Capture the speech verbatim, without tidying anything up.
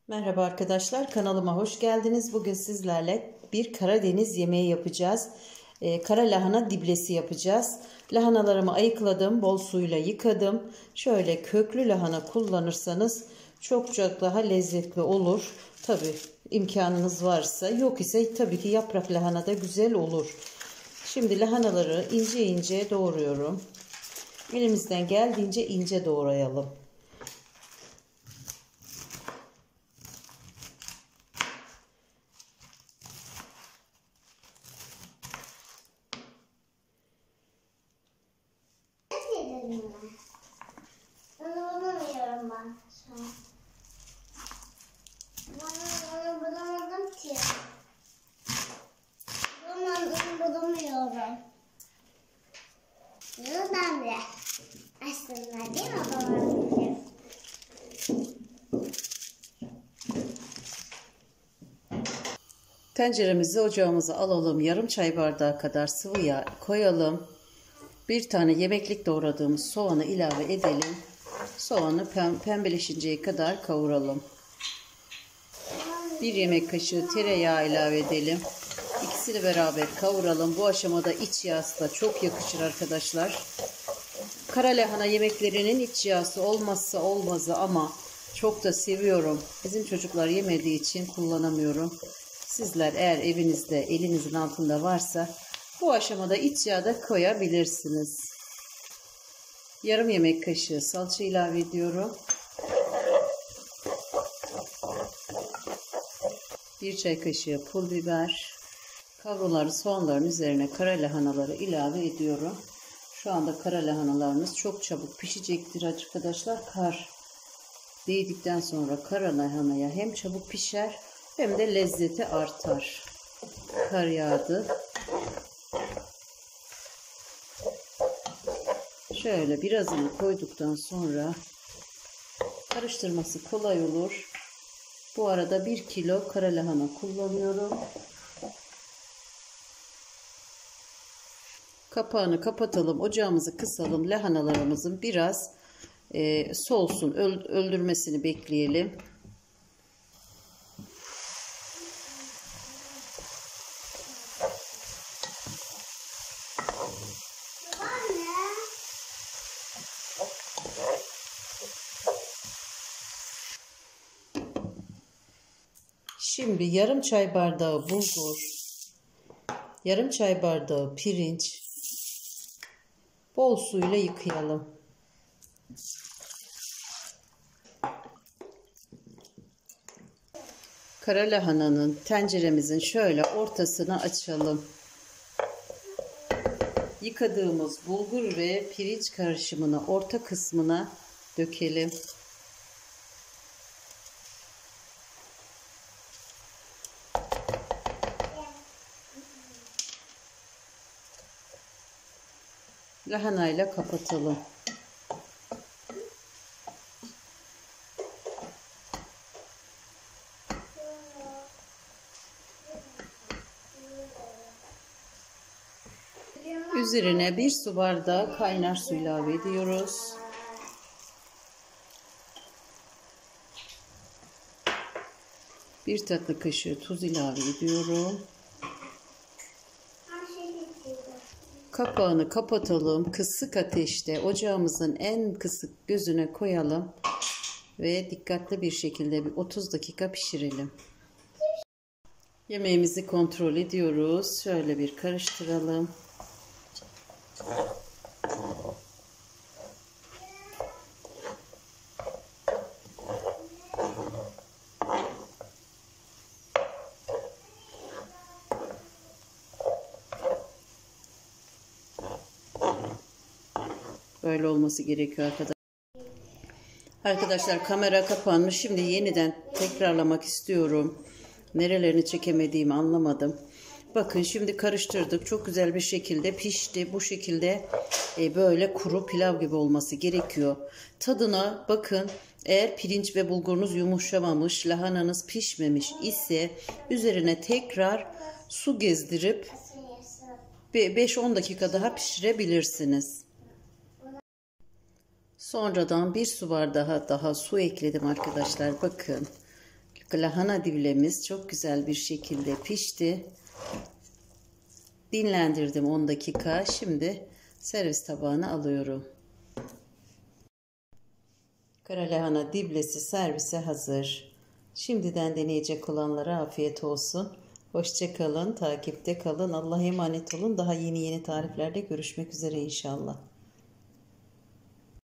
Merhaba arkadaşlar, kanalıma hoş geldiniz. Bugün sizlerle bir Karadeniz yemeği yapacağız. Ee, kara lahana diblesi yapacağız. Lahanalarımı ayıkladım, bol suyla yıkadım. Şöyle köklü lahana kullanırsanız çok çok daha lezzetli olur. Tabi imkanınız varsa, yok ise tabii ki yaprak lahana da güzel olur. Şimdi lahanaları ince ince doğruyorum. Elimizden geldiğince ince doğrayalım. Bunu bulamıyorum ben şu an. Bunu, bunu bulamadım ki. Bulamadım, bulamıyorum. Bunu ben de aslında değil mi babam? Tenceremizi ocağımıza alalım. Yarım çay bardağı kadar sıvı yağ koyalım. Bir tane yemeklik doğradığımız soğanı ilave edelim. Soğanı pem pembeleşinceye kadar kavuralım. Bir yemek kaşığı tereyağı ilave edelim. İkisini beraber kavuralım. Bu aşamada iç yağısı da çok yakışır arkadaşlar. Kara lahana yemeklerinin iç yağısı olmazsa olmazı ama çok da seviyorum. Bizim çocuklar yemediği için kullanamıyorum. Sizler eğer evinizde elinizin altında varsa bu aşamada iç yağ da koyabilirsiniz. Yarım yemek kaşığı salça ilave ediyorum. Bir çay kaşığı pul biber. Kavrulan soğanların üzerine kara lahanaları ilave ediyorum. Şu anda kara lahanalarınız çok çabuk pişecektir arkadaşlar. Kar değdikten sonra kara lahanaya hem çabuk pişer hem de lezzeti artar. Kar yağdı. Şöyle birazını koyduktan sonra karıştırması kolay olur. Bu arada bir kilo kara lahana kullanıyorum. Kapağını kapatalım. Ocağımızı kısalım. Lahanalarımızın biraz e, soğusun. Öl, öldürmesini bekleyelim. Şimdi yarım çay bardağı bulgur, yarım çay bardağı pirinç, bol suyla yıkayalım. Kara lahananın tenceremizin şöyle ortasını açalım. Yıkadığımız bulgur ve pirinç karışımını orta kısmına dökelim. Lahanayla kapatalım. Üzerine bir su bardağı kaynar su ilave ediyoruz. Bir tatlı kaşığı tuz ilave ediyorum. Kapağını kapatalım. Kısık ateşte ocağımızın en kısık gözüne koyalım. Ve dikkatli bir şekilde bir otuz dakika pişirelim. Yemeğimizi kontrol ediyoruz. Şöyle bir karıştıralım. Böyle olması gerekiyor arkadaşlar. Arkadaşlar kamera kapanmış. Şimdi yeniden tekrarlamak istiyorum. Nerelerini çekemediğimi anlamadım. Bakın şimdi karıştırdık. Çok güzel bir şekilde pişti. Bu şekilde e, böyle kuru pilav gibi olması gerekiyor. Tadına bakın. Eğer pirinç ve bulgurunuz yumuşamamış, lahananız pişmemiş ise üzerine tekrar su gezdirip beş on dakika daha pişirebilirsiniz. Sonradan bir su bardağı daha su ekledim arkadaşlar. Bakın Lahana diblemiz çok güzel bir şekilde pişti. Dinlendirdim on dakika. Şimdi servis tabağına alıyorum. Kara lahana diblesi servise hazır. Şimdiden deneyecek olanlara afiyet olsun. Hoşça kalın, takipte kalın. Allah'a emanet olun. Daha yeni yeni tariflerde görüşmek üzere inşallah.